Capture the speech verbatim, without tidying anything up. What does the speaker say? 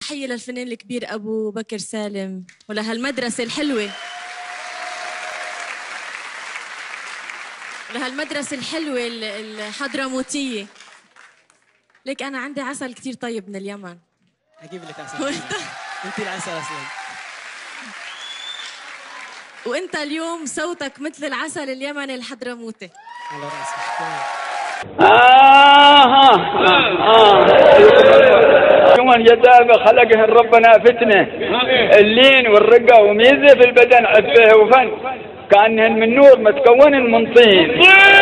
تحية للفنان الكبير أبو بكر سالم ولهالمدرسة الحلوة لهالمدرسة الحلوة الحضرموتية. ليك أنا عندي عسل كتير طيب من اليمن. أجيب لك عسل. أنت العسل أصلا. وأنت اليوم صوتك مثل العسل اليمني الحضرموتي. على رأسي. آه آه كمان جذابة خلقهن ربنا فتنة اللين والرقة وميزة في البدن عفه وفن كأنهن من نور متكون من طين.